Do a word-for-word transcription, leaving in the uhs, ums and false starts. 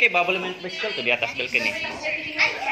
kayak boleh main bicycle tuh di atas balcony.